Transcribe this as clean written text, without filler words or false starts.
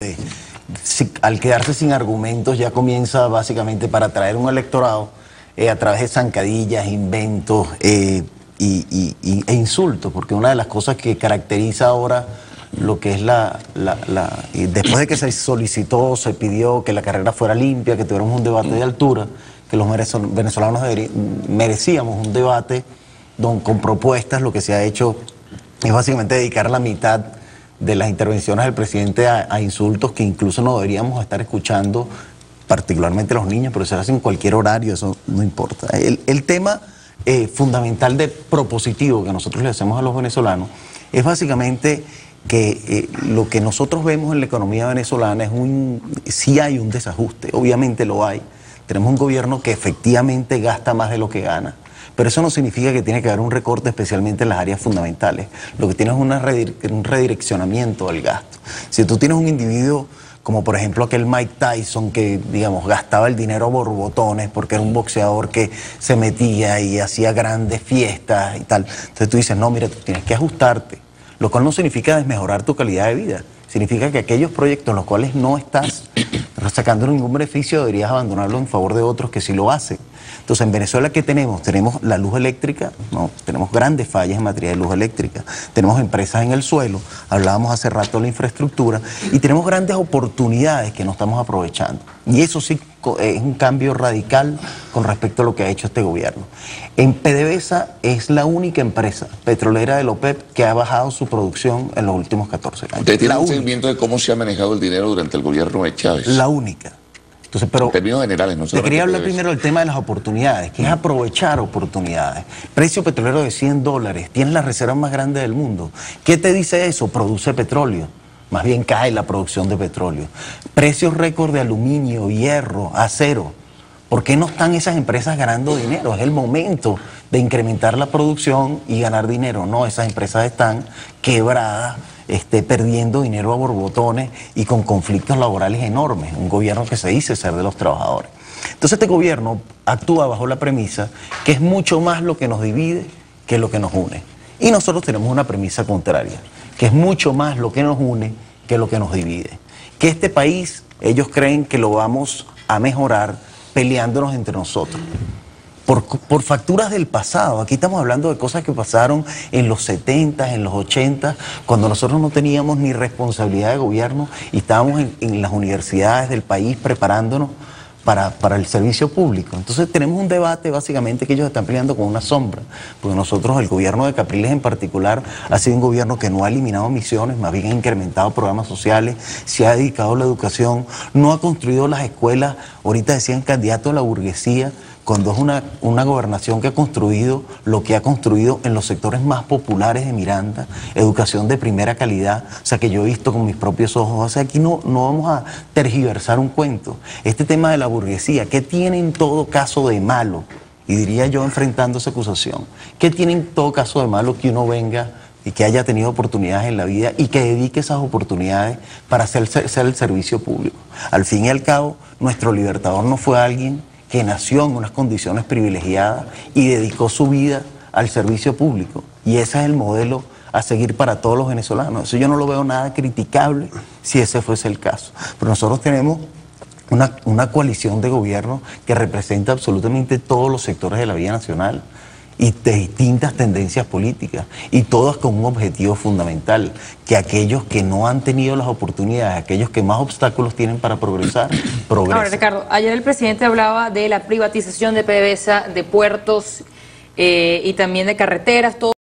Al quedarse sin argumentos ya comienza básicamente para atraer un electorado a través de zancadillas, inventos e insultos, porque una de las cosas que caracteriza ahora lo que es después de que se solicitó, se pidió que la carrera fuera limpia, que tuviéramos un debate de altura, que los venezolanos merecíamos un debate con propuestas, lo que se ha hecho es básicamente dedicar la mitad de las intervenciones del presidente a insultos que incluso no deberíamos estar escuchando, particularmente los niños, pero se hace en cualquier horario, eso no importa. El tema fundamental de propositivo que nosotros le hacemos a los venezolanos es básicamente que lo que nosotros vemos en la economía venezolana es sí hay un desajuste, obviamente lo hay. Tenemos un gobierno que efectivamente gasta más de lo que gana, pero eso no significa que tiene que haber un recorte especialmente en las áreas fundamentales. Lo que tiene es un redireccionamiento del gasto. Si tú tienes un individuo como por ejemplo aquel Mike Tyson que, digamos, gastaba el dinero a borbotones porque era un boxeador que se metía y hacía grandes fiestas y tal, entonces tú dices, no, mira, tú tienes que ajustarte, lo cual no significa desmejorar tu calidad de vida. Significa que aquellos proyectos en los cuales no estás sacando ningún beneficio deberías abandonarlos en favor de otros que sí lo hacen. Entonces, en Venezuela, ¿qué tenemos? Tenemos la luz eléctrica, no, tenemos grandes fallas en materia de luz eléctrica, tenemos empresas en el suelo, hablábamos hace rato de la infraestructura, y tenemos grandes oportunidades que no estamos aprovechando. Y eso sí es un cambio radical con respecto a lo que ha hecho este gobierno. En PDVSA es la única empresa petrolera de la OPEP que ha bajado su producción en los últimos 14 años. ¿Usted tiene un seguimiento de cómo se ha manejado el dinero durante el gobierno de Chávez? La única. Entonces, pero en términos generales, no sé. Te quería hablar primero del tema de las oportunidades, que es aprovechar oportunidades. Precio petrolero de $100, tienes la reserva más grande del mundo. ¿Qué te dice eso? Produce petróleo. Más bien cae la producción de petróleo. Precios récord de aluminio, hierro, acero. ¿Por qué no están esas empresas ganando dinero? Es el momento de incrementar la producción y ganar dinero. No, esas empresas están quebradas, perdiendo dinero a borbotones y con conflictos laborales enormes. Un gobierno que se dice ser de los trabajadores. Entonces este gobierno actúa bajo la premisa que es mucho más lo que nos divide que lo que nos une. Y nosotros tenemos una premisa contraria, que es mucho más lo que nos une que lo que nos divide. Que este país, ellos creen que lo vamos a mejorar peleándonos entre nosotros. Por facturas del pasado. Aquí estamos hablando de cosas que pasaron en los 70, en los 80, cuando nosotros no teníamos ni responsabilidad de gobierno y estábamos en las universidades del país preparándonos para el servicio público. Entonces tenemos un debate básicamente que ellos están peleando con una sombra, porque nosotros, el gobierno de Capriles en particular, ha sido un gobierno que no ha eliminado misiones, más bien ha incrementado programas sociales, se ha dedicado a la educación, no ha construido las escuelas, ahorita decían candidato a la burguesía, cuando es una gobernación que ha construido lo que ha construido en los sectores más populares de Miranda, educación de primera calidad, o sea que yo he visto con mis propios ojos. O sea, aquí no vamos a tergiversar un cuento. Este tema de la burguesía, ¿qué tiene en todo caso de malo? Y diría yo enfrentando esa acusación, ¿qué tiene en todo caso de malo que uno venga y que haya tenido oportunidades en la vida y que dedique esas oportunidades para hacer el servicio público? Al fin y al cabo, nuestro libertador no fue alguien que nació en unas condiciones privilegiadas y dedicó su vida al servicio público. Y ese es el modelo a seguir para todos los venezolanos. Eso yo no lo veo nada criticable si ese fuese el caso. Pero nosotros tenemos una coalición de gobierno que representa absolutamente todos los sectores de la vida nacional y de distintas tendencias políticas, y todas con un objetivo fundamental, que aquellos que no han tenido las oportunidades, aquellos que más obstáculos tienen para progresar, progresen. Ahora, Ricardo, ayer el presidente hablaba de la privatización de PDVSA, de puertos y también de carreteras, todo.